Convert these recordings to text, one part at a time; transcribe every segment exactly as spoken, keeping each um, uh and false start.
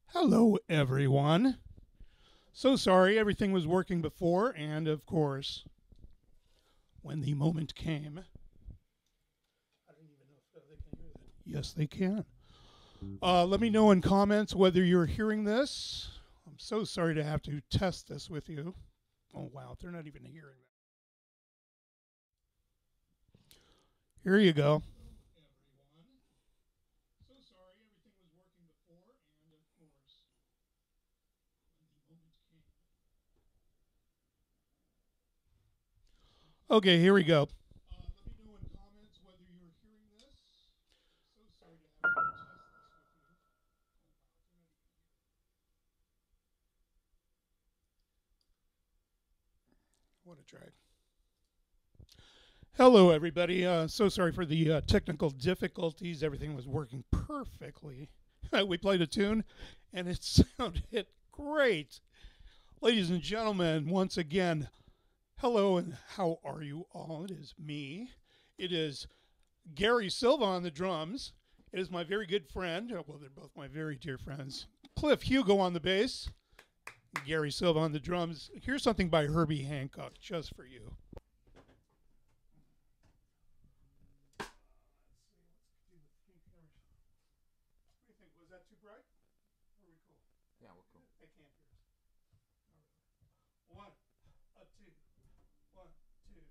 Hello, everyone. So sorry everything was working before, and of course, when the moment came, I don't even know if they can hear that. Yes, they can. Uh, let me know in comments whether you're hearing this. I'm so sorry to have to test this with you. Oh, wow, they're not even hearing that. Here you go. Okay, here we go. Uh, let me know in comments whether you're hearing this. So sorry to have to test this with you. What a drag. Hello, everybody. Uh, so sorry for the uh, technical difficulties. Everything was working perfectly. We played a tune, and it sounded great. Ladies and gentlemen, once again, hello, and how are you all? It is me. It is Gary Silva on the drums. It is my very good friend. Well, they're both my very dear friends. Cliff Hugo on the bass. Gary Silva on the drums. Here's something by Herbie Hancock, just for you. Was that too bright? Or are we cool? Yeah, we're cool. They can't hear us. One, a two, one, two,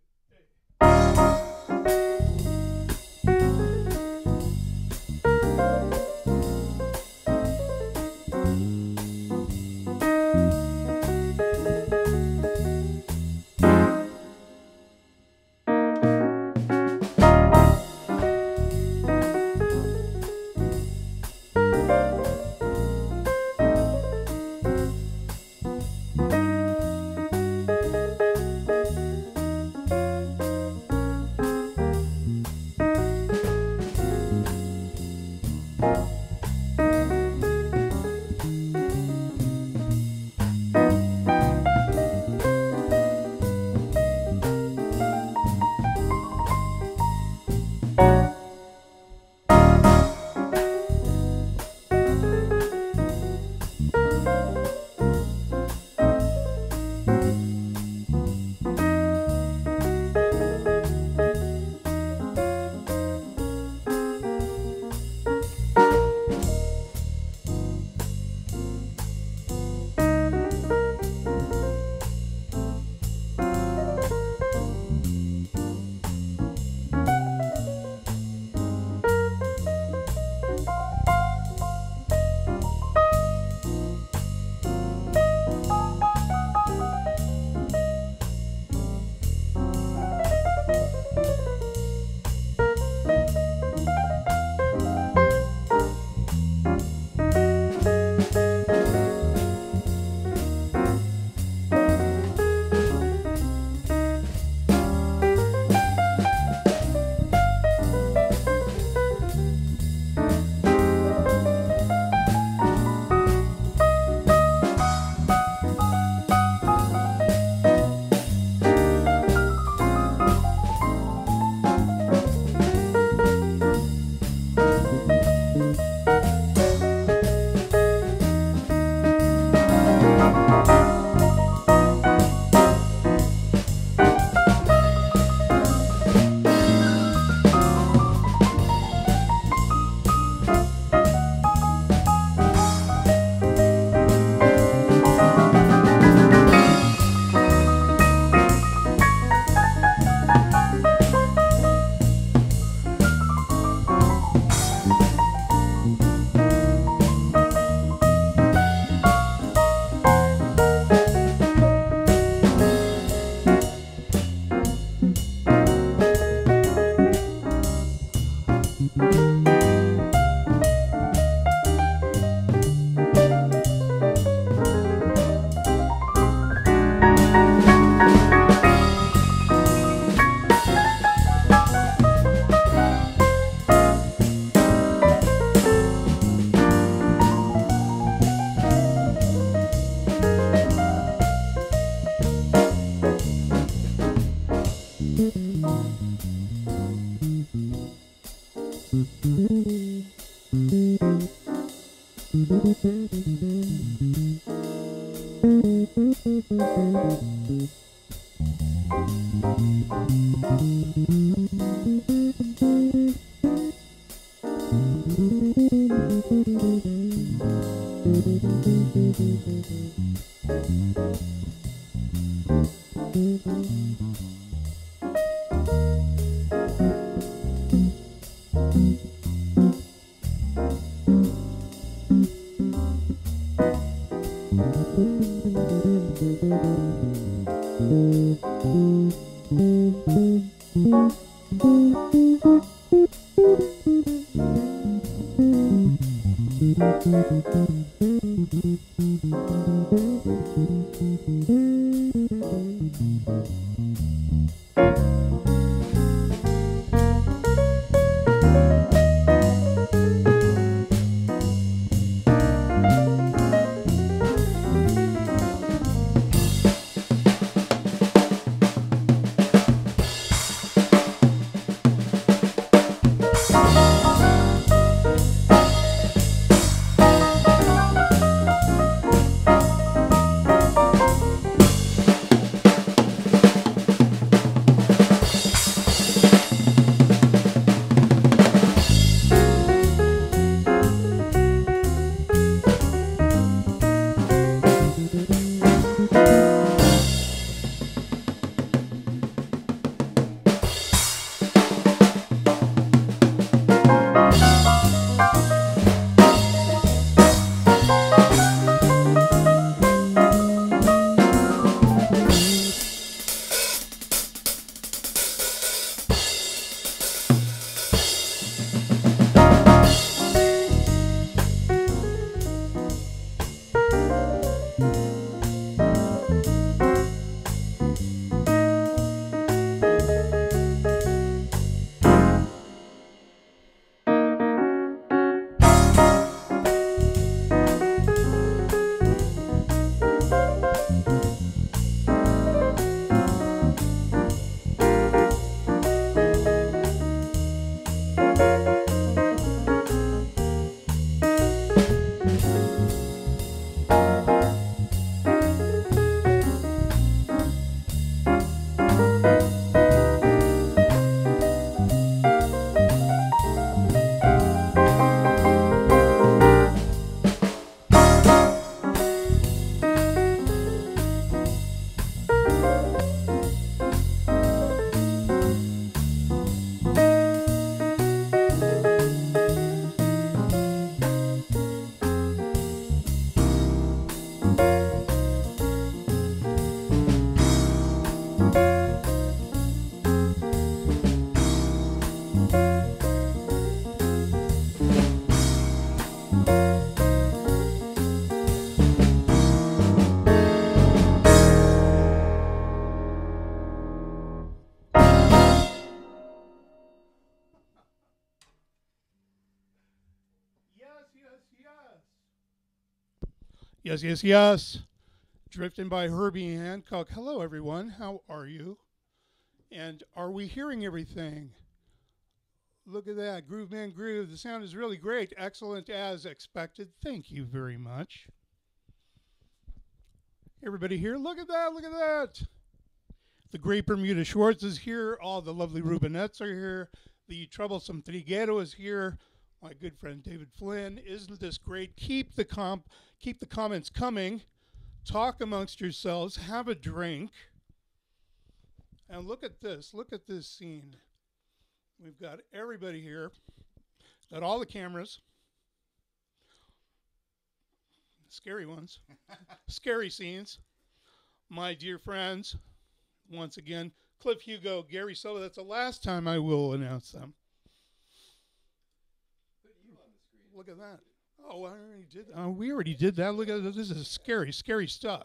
Thank you. Yes, yes, yes. Drifting by Herbie Hancock. Hello, everyone. How are you? And are we hearing everything? Look at that. Groove Man Groove. The sound is really great. Excellent as expected. Thank you very much. Everybody here, look at that. Look at that. The great Bermuda Schwartz is here. All the lovely Rubinettes are here. The troublesome Triguero is here. My good friend David Flynn. Isn't this great? Keep the comp, keep the comments coming. Talk amongst yourselves. Have a drink. And look at this. Look at this scene. We've got everybody here. Got all the cameras. Scary ones. Scary scenes. My dear friends, once again, Cliff Hugo, Gary Silva. That's the last time I will announce them. Look at that. Oh, I already did. Oh, we already did that. Look at this. This is scary, scary stuff.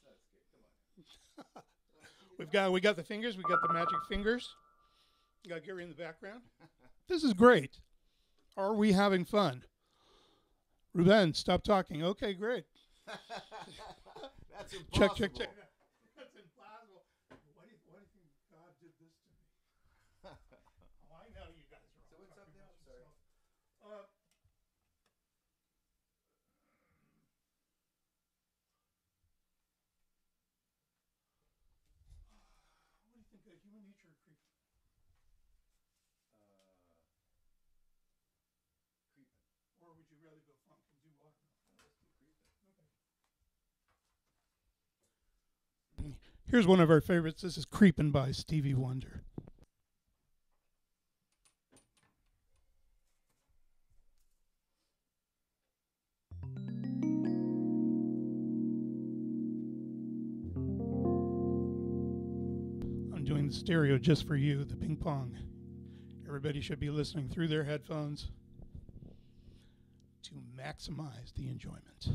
We've got we got the fingers. We got the magic fingers. We got Gary in the background. This is great. Are we having fun? Ruben, stop talking. Okay, great. That's impossible. Check, check, check. That's impossible. Why do you, why do you think God did this to me? Oh, I know you guys are all. So what's up now? Sorry. Uh, What do you think of human nature or creep? Uh, creeping. Or would you rather go funk and do what? No, let's do creeping. Okay. Here's one of our favorites. This is Creepin' by Stevie Wonder. I'm doing the stereo just for you, the ping pong. Everybody should be listening through their headphones to maximize the enjoyment.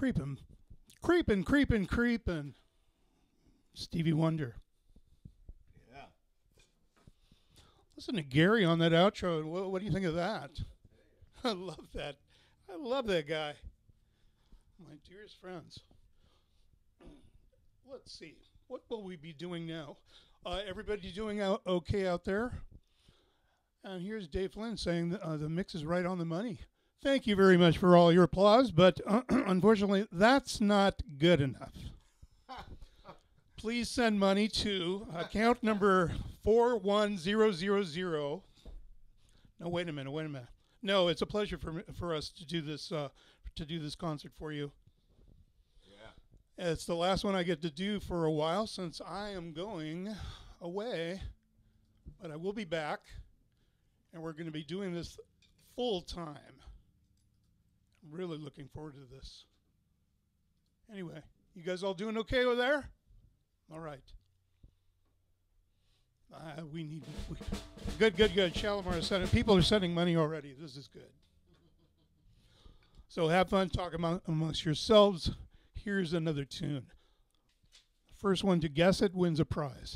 Creepin', creepin', creepin', creepin'. Stevie Wonder. Yeah. Listen to Gary on that outro. What, what do you think of that? I love that. I love that guy. My dearest friends. Let's see. What will we be doing now? Uh, everybody doing out okay out there? And here's Dave Flynn saying that, uh, the mix is right on the money. Thank you very much for all your applause, but uh, unfortunately, that's not good enough. Please send money to account number four one zero zero zero. No, wait a minute, wait a minute. No, it's a pleasure for me, for us to do this uh, to do this concert for you. Yeah. It's the last one I get to do for a while since I am going away, but I will be back, and we're going to be doing this full time. I'm really looking forward to this. Anyway, you guys all doing okay over there? All right. Uh, we need we, good, good, good. Shalimar is sending. People are sending money already. This is good. So have fun, talk among, amongst yourselves. Here's another tune. First one to guess it wins a prize.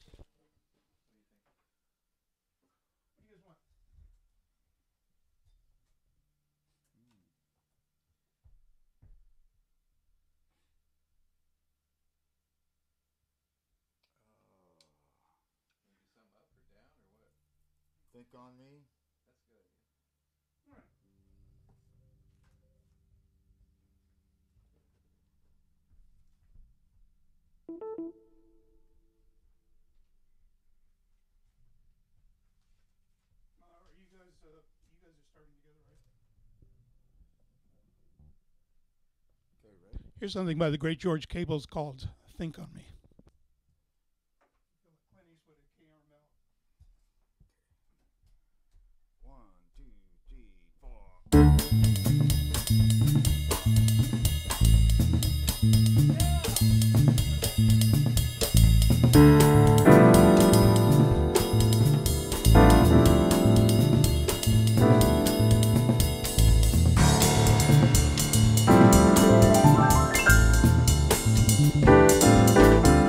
Think on me. All right. Uh, are you guys? Uh, you guys are starting together, right? Okay, ready? Here's something by the great George Cables called "Think on Me." Clint Eastwood and K R Mel. One, two, three, four. Thank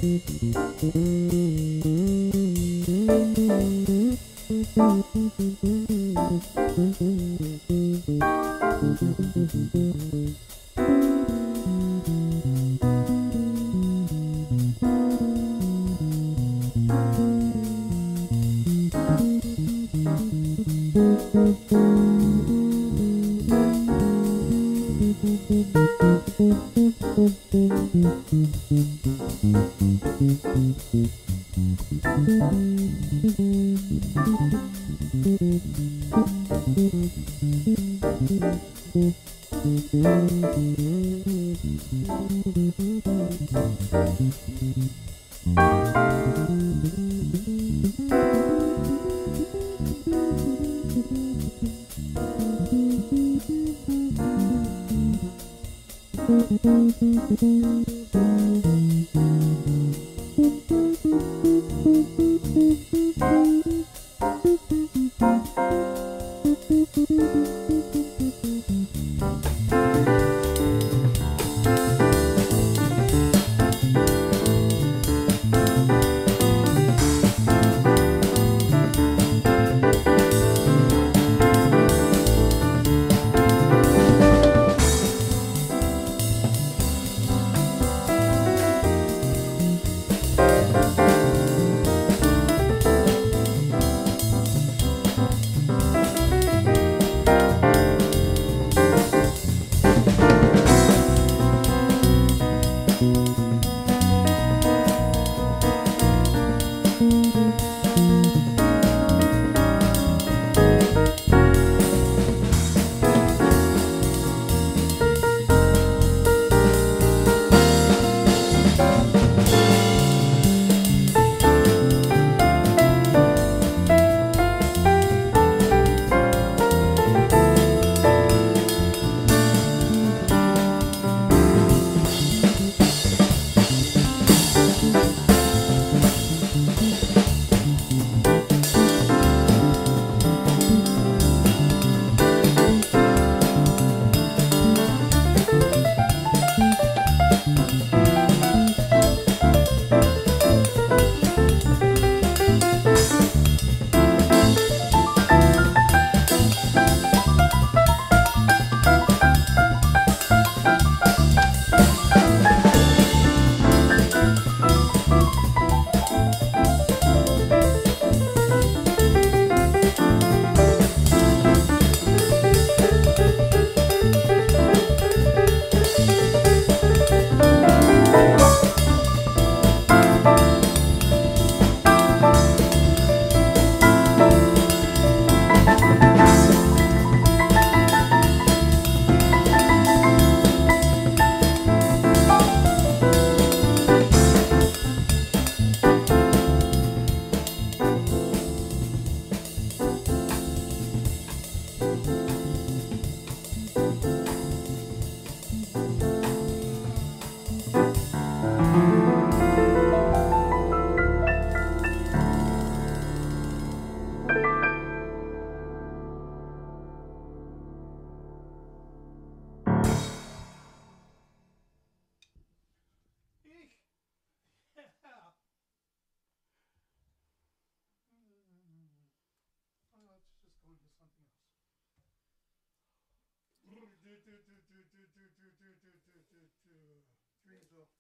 Dreamville.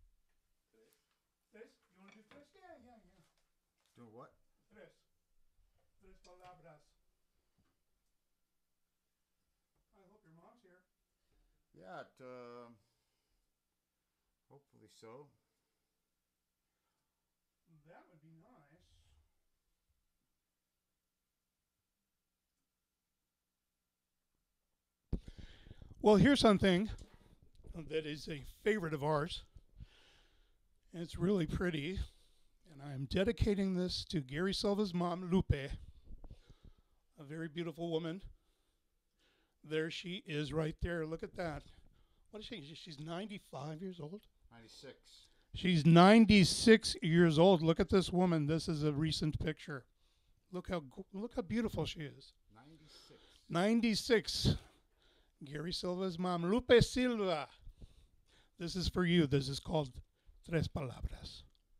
Tres? You want to do tres? Yeah, yeah, yeah. Doing what? Tres. Tres palabras. I hope your mom's here. Yeah, it, uh, hopefully so. That would be nice. Well, here's something that is a favorite of ours. And it's really pretty. And I'm dedicating this to Gary Silva's mom, Lupe, a very beautiful woman. There she is right there. Look at that. What is she? She's ninety-five years old? ninety-six. She's ninety-six years old. Look at this woman. This is a recent picture. Look how look how beautiful she is. ninety-six. ninety-six. Gary Silva's mom, Lupe Silva. This is for you. This is called Tres Palabras.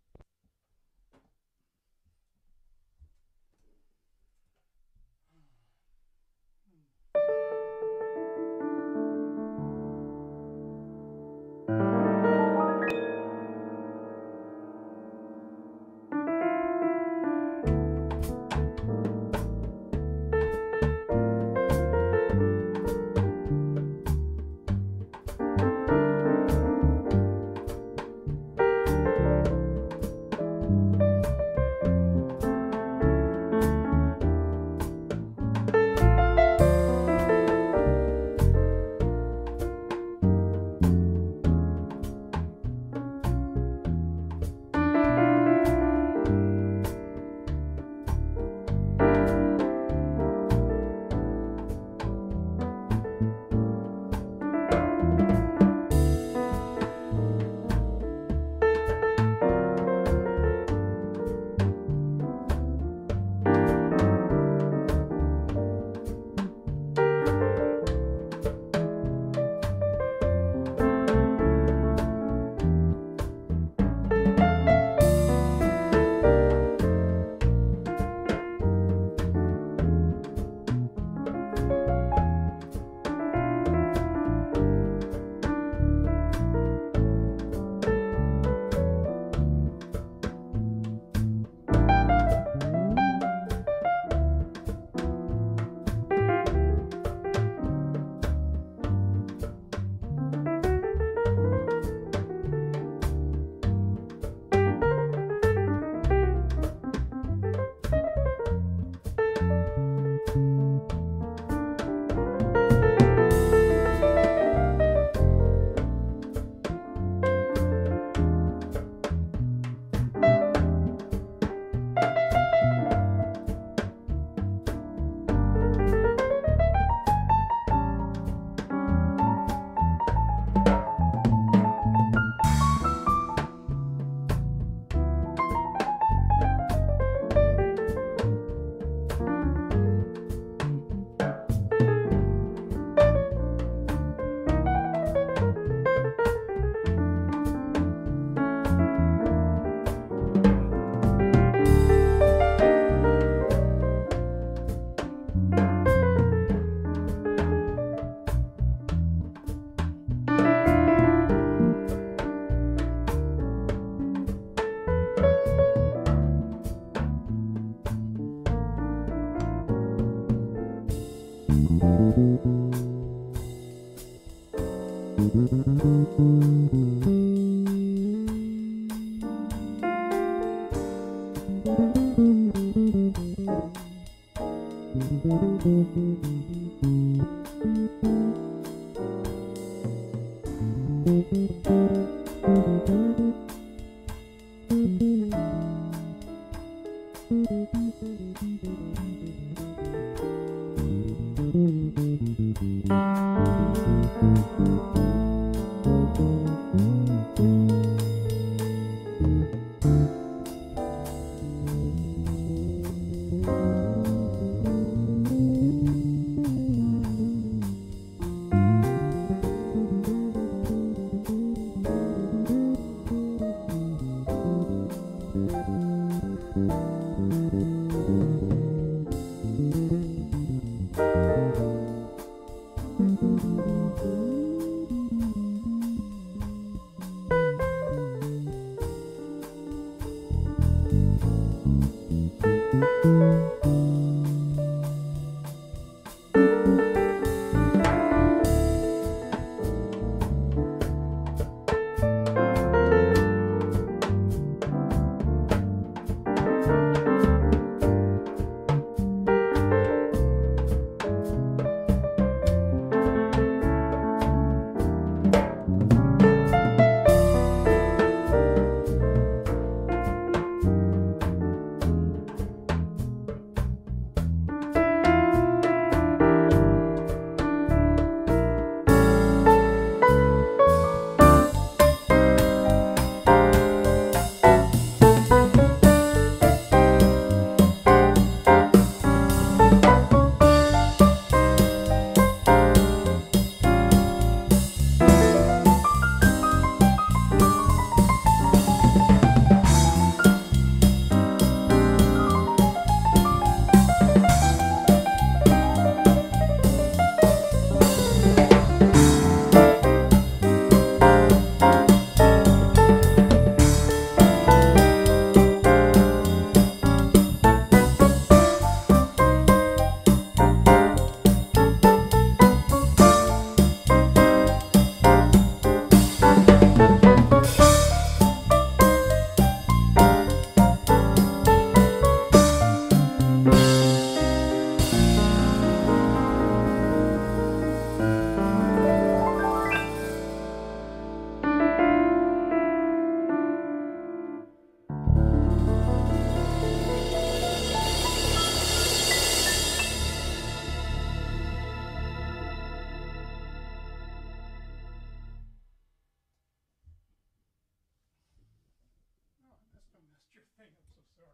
No, I messed, I messed your thing. I'm so sorry.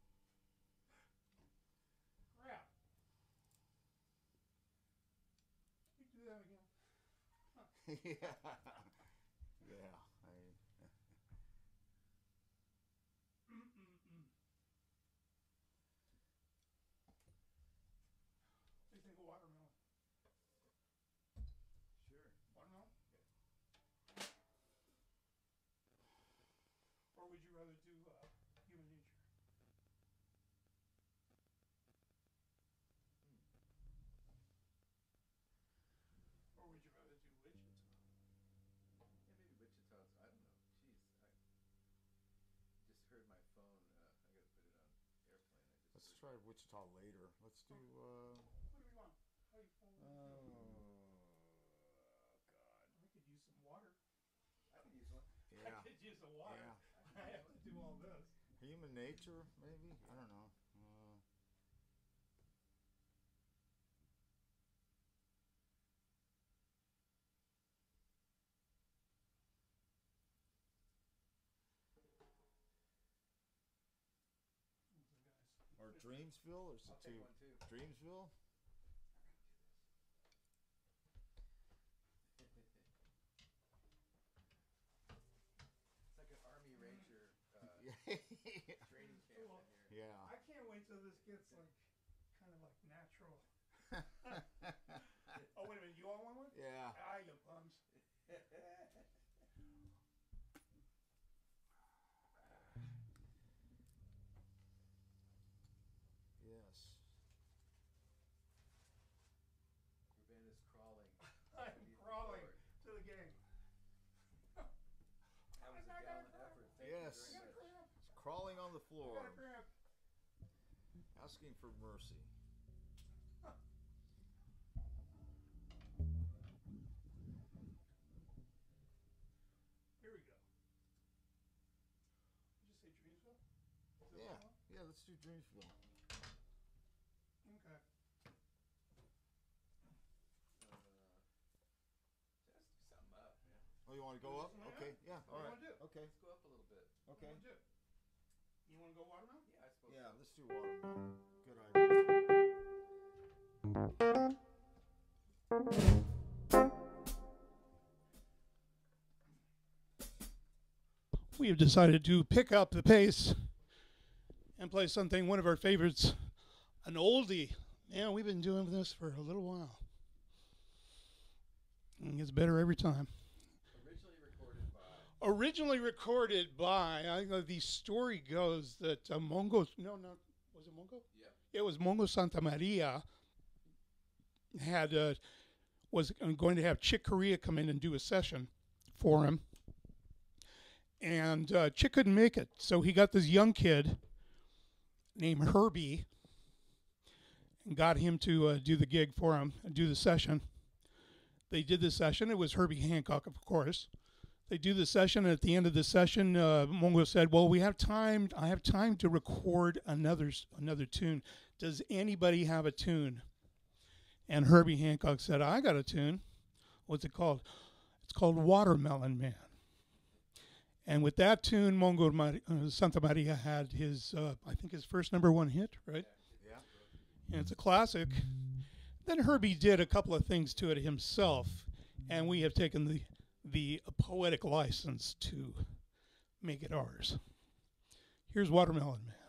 Crap. You do that again. yeah. Yeah. I, Mm-mm-mm. What do you think of watermelon? sure. Watermelon? Or would you rather do uh, human nature? Or would you rather do Wichita? Yeah, maybe Wichita's. I don't know. Jeez, I just heard my phone. Uh, I gotta put it on airplane. I just Let's heard try Wichita later. Let's do. Uh, What do we want? How you phone? oh I could use some water. I could use one. I God. could use the water. Yeah. I have to do all this. Human nature, maybe. I don't know. Uh, or Dreamsville, or is it I'll too? take one too. Dreamsville. It's like an Army Ranger uh, Yeah. training camp Cool. in here. Yeah. I can't wait till this gets like kind of like natural. Oh wait a minute, you all want one? Yeah. Ah, you bums. Yes. Ruben is crawling. I'm underneath the crawling board. to the game. That was a I got a gallant cramp. effort. Thank Yes. you I got very a much. cramp. It's crawling on the I floor, got a cramp. asking for mercy. Here we go. Did you say Dreamsville? Is this Yeah. the one? Yeah, let's do Dreamsville. Okay. Uh, just do something up, man. Oh, you want to go up? Something like Okay, that? yeah, What all do you right. wanna do? Okay, Let's go up a little bit. okay. What do you wanna do? You want to go watermelon? Yeah, I suppose. Yeah, let's do Watermelon. Good idea. We have decided to pick up the pace and play something, one of our favorites, an oldie. Man, we've been doing this for a little while. And it gets better every time. Originally recorded by. Originally recorded by, I know the story goes that uh, Mongo, no, no, was it Mongo? Yep. It was Mongo Santa Maria had, uh, was going to have Chick Corea come in and do a session for him. And uh, Chick couldn't make it, so he got this young kid named Herbie and got him to uh, do the gig for him, do the session. They did the session. It was Herbie Hancock, of course. They do the session, and at the end of the session, uh, Mongo said, "Well, we have time. I have time to record another another tune. Does anybody have a tune?" And Herbie Hancock said, "I got a tune. What's it called? It's called Watermelon Man." And with that tune, Mongo Mari- uh, Santa Maria had his, uh, I think, his first number one hit, right? Yeah. And it's a classic. Then Herbie did a couple of things to it himself, and we have taken the the poetic license to make it ours. Here's Watermelon Man.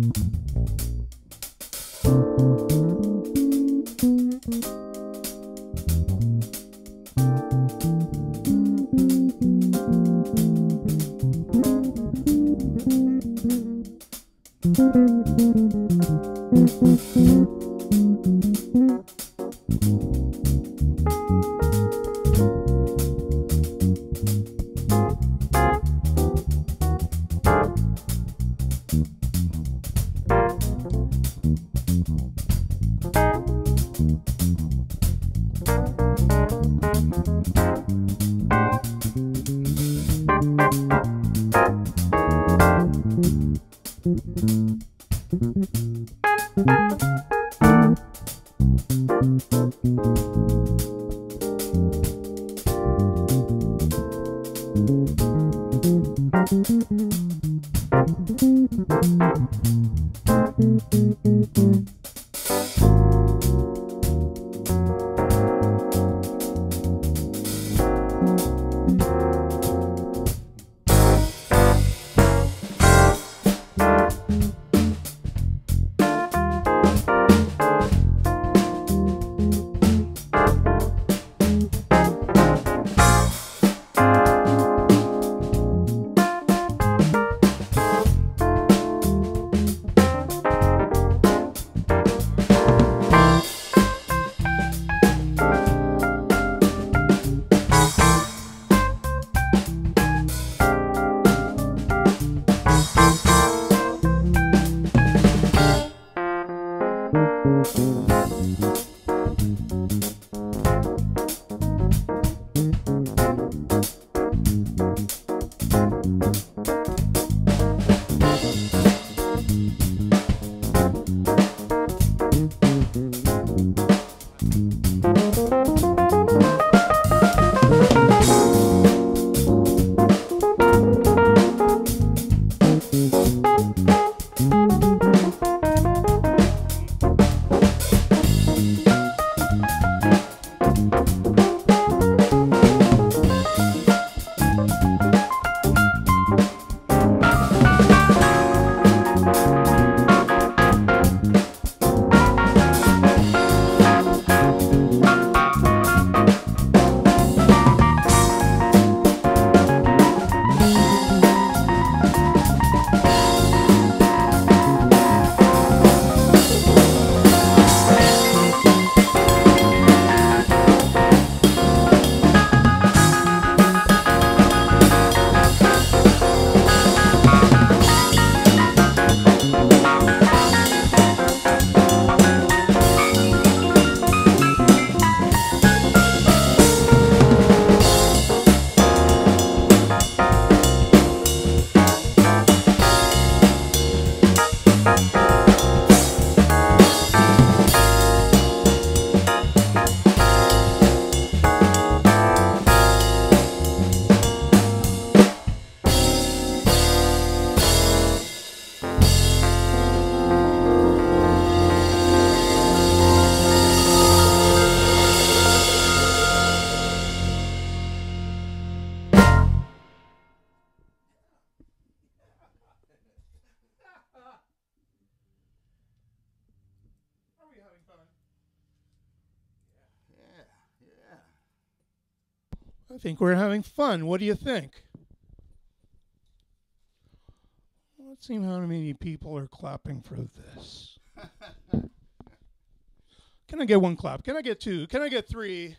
Yeah, yeah. I think we're having fun. What do you think? Let's see how many people are clapping for this. Can I get one clap? Can I get two? Can I get three?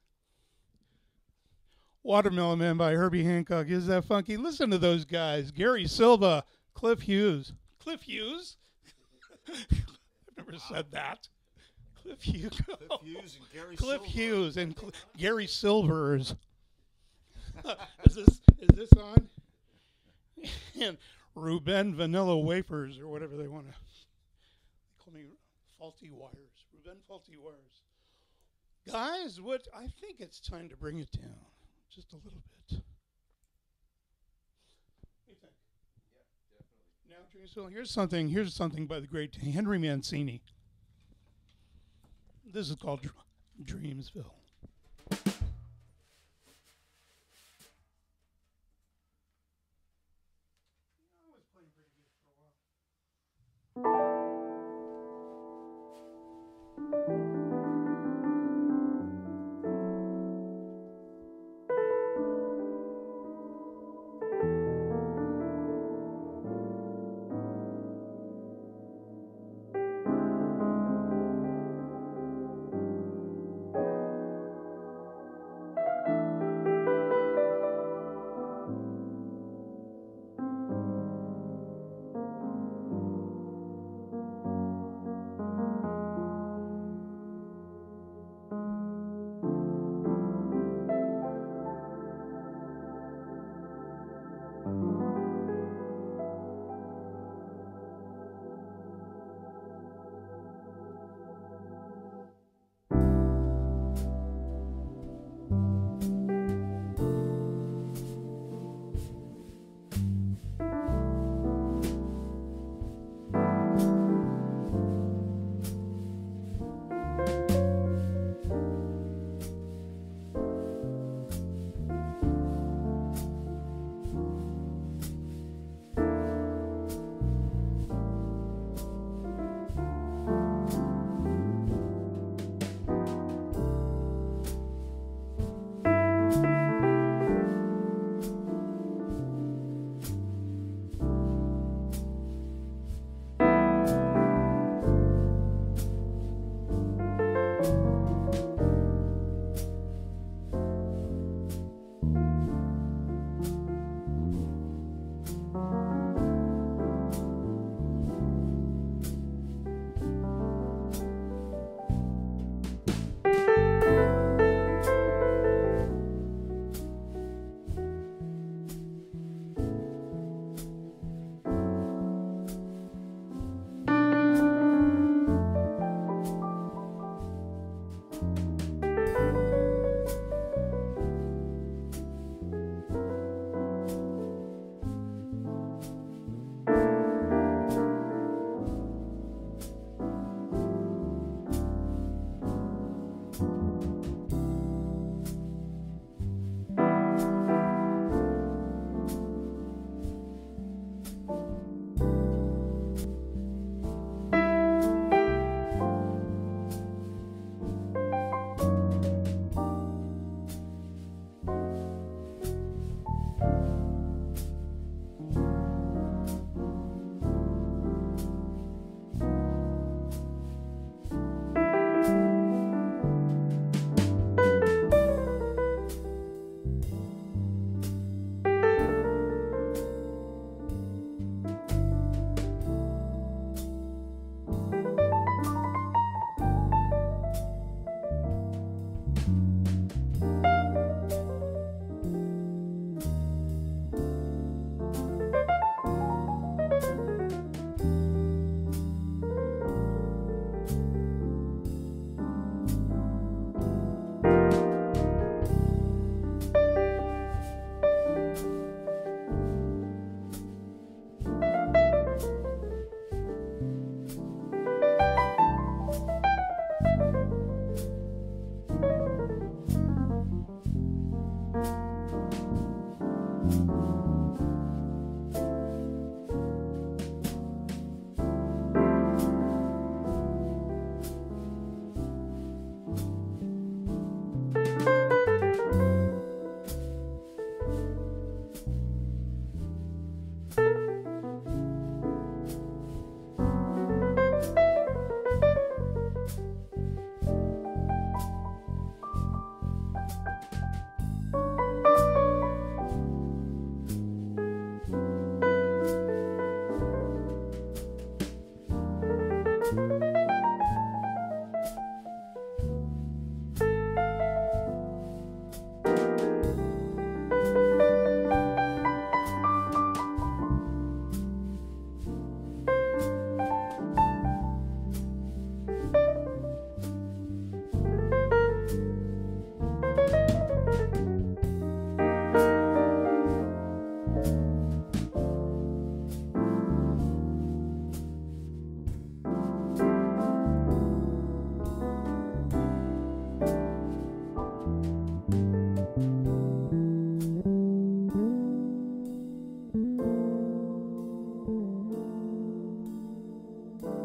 Watermelon Man by Herbie Hancock. Is that funky? Listen to those guys. Gary Silva, Cliff Hughes. Cliff Hughes? I've never said that. Cliff Hughes. Cliff Hughes and Gary Cliff Silver. Hughes and Cl- Gary Silvers. is this is this on? And Ruben Vanilla Wafers or whatever they want to call me. Faulty Wires. Ruben Faulty Wires. Guys, what I think it's time to bring it down just a little bit. What do you think? Yeah, definitely. Now, so here's something. Here's something by the great Henry Mancini. This is called Dr- Dreamsville. I was playing pretty good for a while.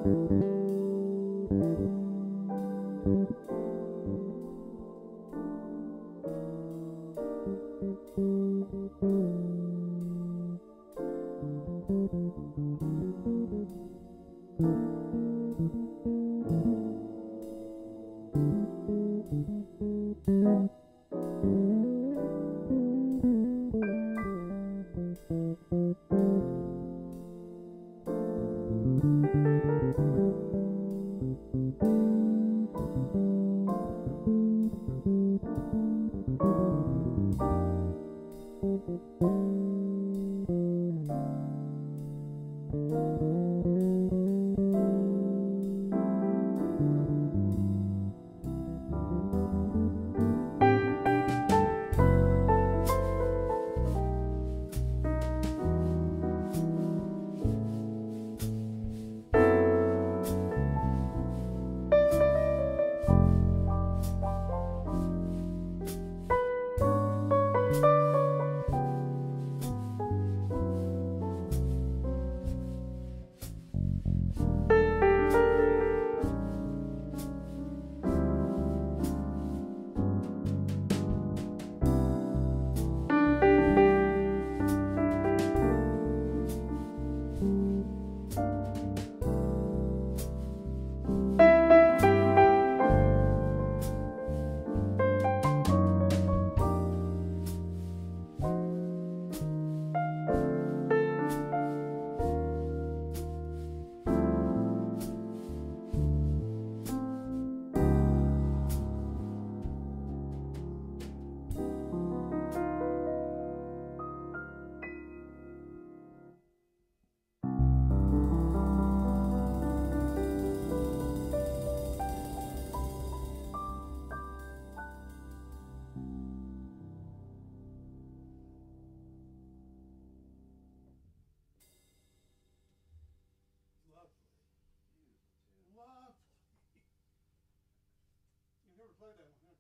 You've never played that one, have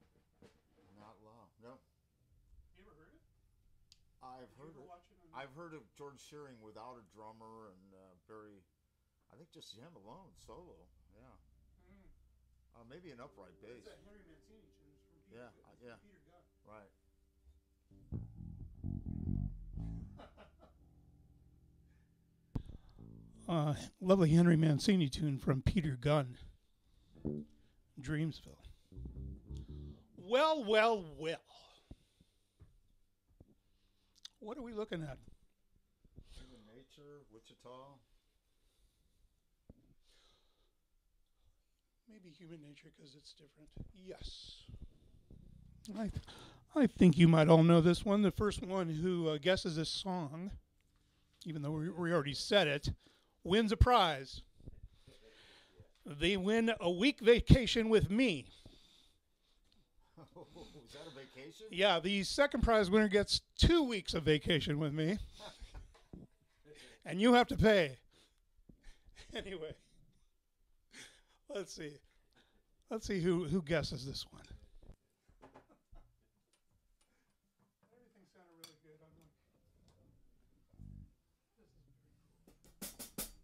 you? Not long. No. You ever heard it? I've Did heard you it. ever watch it on I've heard of George Shearing without a drummer and uh, very, I think just him alone, solo. Yeah. Mm. Uh, maybe an upright bass. It's that Henry Mancini tune. It's from Peter, Yeah, it's uh, from yeah. Peter Gunn. Right. uh, lovely Henry Mancini tune from Peter Gunn, Dreamsville. Well, well, well. What are we looking at? Human Nature, Wichita. Maybe Human Nature because it's different. Yes. I, th- I think you might all know this one. The first one who uh, guesses this song, even though we, we already said it, wins a prize. They win a week vacation with me. Is that a vacation? Yeah, the second prize winner gets two weeks of vacation with me. And you have to pay. Anyway, let's see. Let's see who, who guesses this one. Everything sounded really good. I'm like, this is very cool.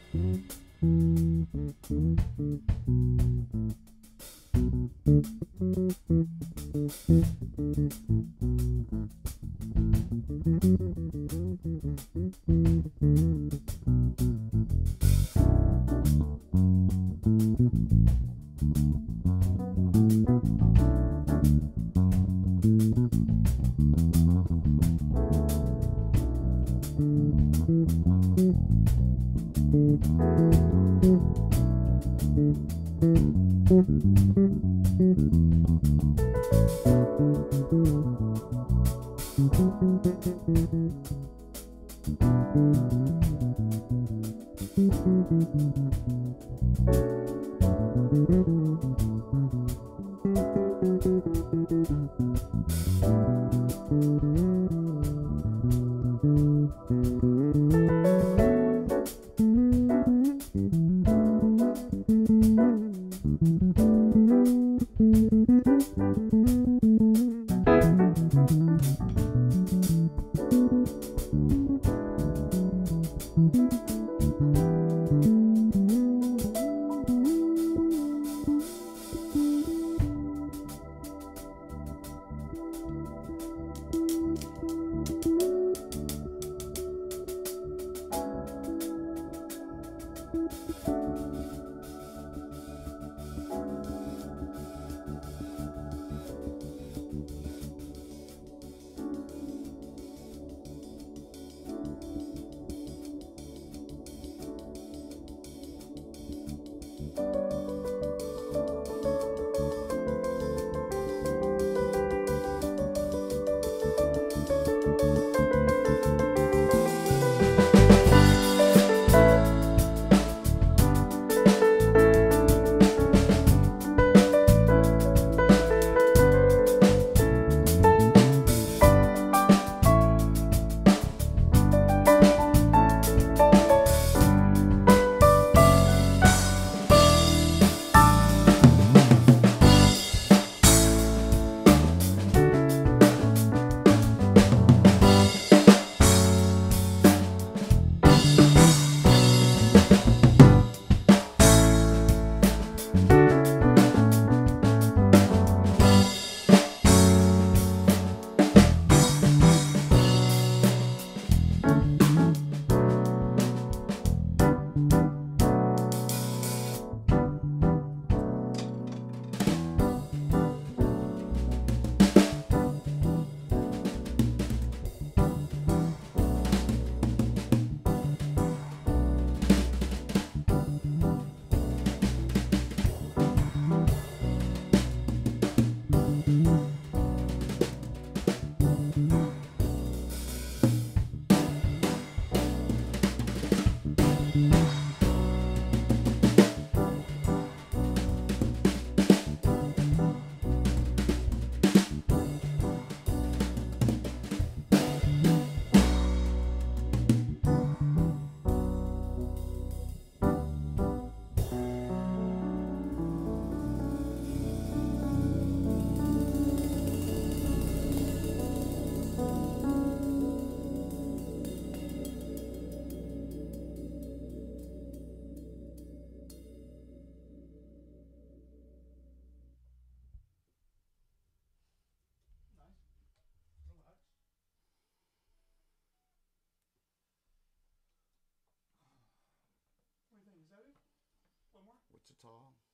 Wichita.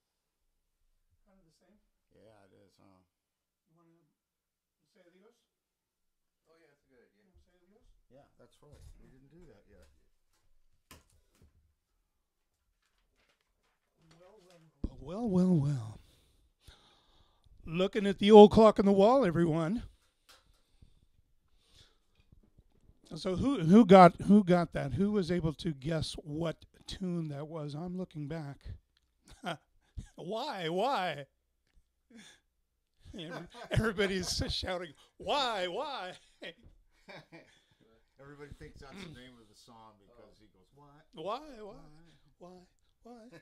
Kind of the same. Yeah, it is, huh? You want to say adios? Oh yeah, that's a good idea. You want to say adios? Yeah, that's right. We didn't do that yet. Well, well, well, well, well. Looking at the old clock on the wall, everyone. So who who got who got that? Who was able to guess what tune that was? I'm looking back. Why? Why? Everybody's shouting, "Why? Why?" Everybody thinks that's the name of the song because he goes, "What? Why? Why? Why? Why?"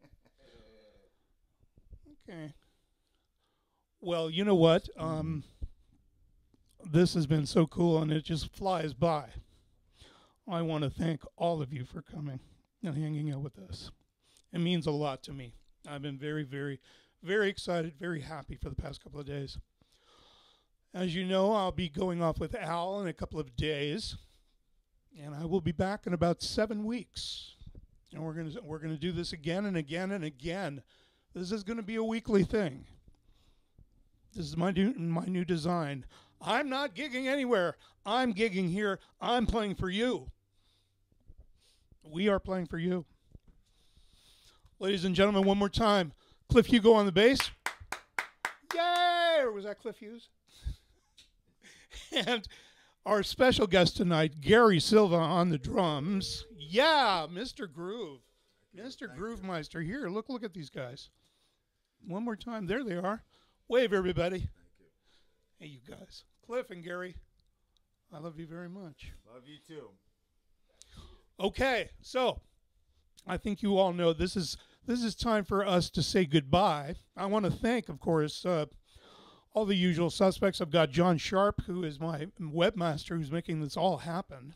Okay. Well, you know what? Um, this has been so cool, and it just flies by. I want to thank all of you for coming. and hanging out with us. It means a lot to me. I've been very, very, very excited, very happy for the past couple of days. As you know, I'll be going off with Al in a couple of days, and I will be back in about seven weeks. And we're gonna we're gonna do this again and again and again. This is gonna be a weekly thing. This is my new my new design. I'm not gigging anywhere. I'm gigging here. I'm playing for you. We are playing for you. Ladies and gentlemen, one more time. Cliff Hugo on the bass. Yay! Or was that Cliff Hughes? And our special guest tonight, Gary Silva on the drums. Yeah, Mister Groove. Mister Groovemeister. Here, look, look at these guys. One more time. There they are. Wave, everybody. Thank you. Hey, you guys. Cliff and Gary, I love you very much. Love you too. Okay, so I think you all know this is this is time for us to say goodbye. I want to thank, of course, uh, all the usual suspects. I've got John Sharp, who is my webmaster, who's making this all happen.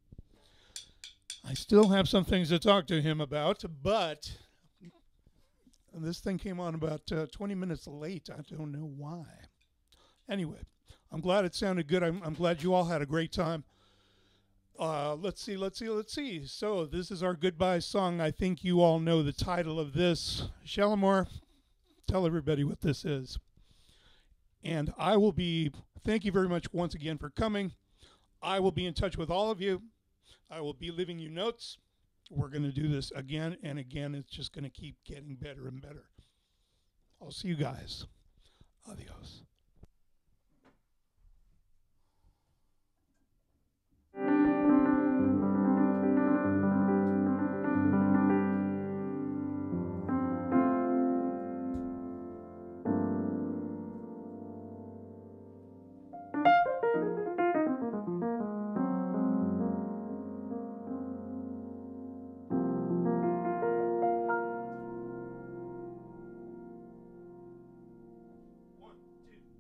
I still have some things to talk to him about, but this thing came on about uh, twenty minutes late. I don't know why. Anyway, I'm glad it sounded good. I'm, I'm glad you all had a great time. Uh, let's see, let's see, let's see. So this is our goodbye song. I think you all know the title of this. Shalimar, tell everybody what this is. And I will be, thank you very much once again for coming. I will be in touch with all of you. I will be leaving you notes. We're going to do this again and again. It's just going to keep getting better and better. I'll see you guys. Adios. One, two.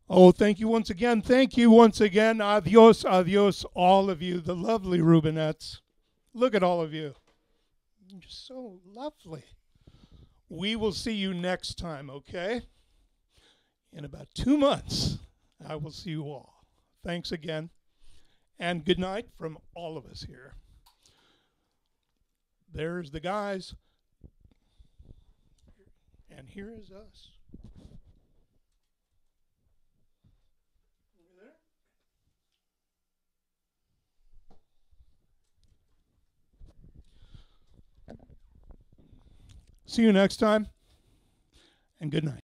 Oh, thank you once again. Thank you once again. Adios, adios, all of you, the lovely Rubinettes. Look at all of you. You're so lovely. We will see you next time, okay? In about two months, I will see you all. Thanks again. And good night from all of us here. There's the guys. And here is us. Over there. See you next time. And good night.